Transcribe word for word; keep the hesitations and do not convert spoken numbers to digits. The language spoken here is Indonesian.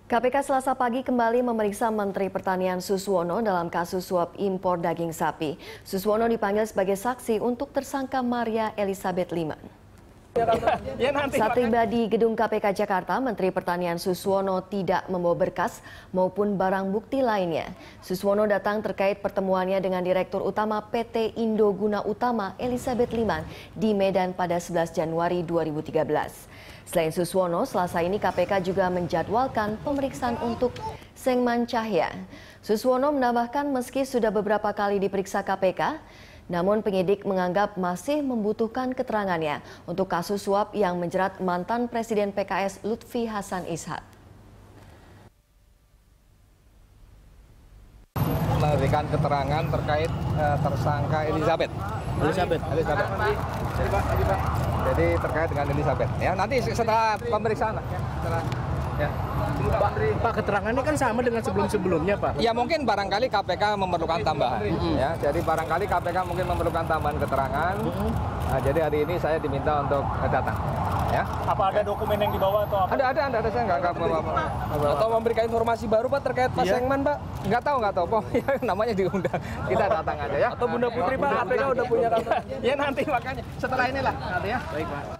K P K Selasa pagi kembali memeriksa Menteri Pertanian Suswono dalam kasus suap impor daging sapi. Suswono dipanggil sebagai saksi untuk tersangka Maria Elizabeth Liman. Saat tiba di gedung K P K Jakarta, Menteri Pertanian Suswono tidak membawa berkas maupun barang bukti lainnya. Suswono datang terkait pertemuannya dengan Direktur Utama P T Indo Guna Utama Elizabeth Liman di Medan pada sebelas Januari dua ribu tiga belas. Selain Suswono, Selasa ini K P K juga menjadwalkan pemeriksaan untuk Sengman Cahya. Suswono menambahkan meski sudah beberapa kali diperiksa K P K, namun penyidik menganggap masih membutuhkan keterangannya untuk kasus suap yang menjerat mantan Presiden P K S Lutfi Hasan Ishak. Memberikan keterangan terkait uh, tersangka Elizabeth. Elizabeth. Elizabeth. Jadi, Pak, jadi, Pak. Jadi terkait dengan Elizabeth. Ya, nanti setelah pemeriksaan lah. Ya, setelah, ya. Pak, Pak, keterangannya kan sama dengan sebelum-sebelumnya, Pak. Ya mungkin barangkali K P K memerlukan tambahan. Mm-hmm. Ya, jadi barangkali K P K mungkin memerlukan tambahan keterangan. Mm-hmm. Nah, jadi hari ini saya diminta untuk datang. Ya. Apa ada dokumen yang dibawa atau apa? Ada, ada, ada, ada saya nggak bawa apa. Atau memberikan informasi baru Pak terkait Pak Iya. Sengman Pak? Nggak tahu, nggak tahu. Pokoknya namanya diundang. Kita datang aja ya. Atau Bunda Putri Pak, K P K udah punya kabar. Ya nanti makanya setelah inilah nanti ya. Baik, Pak.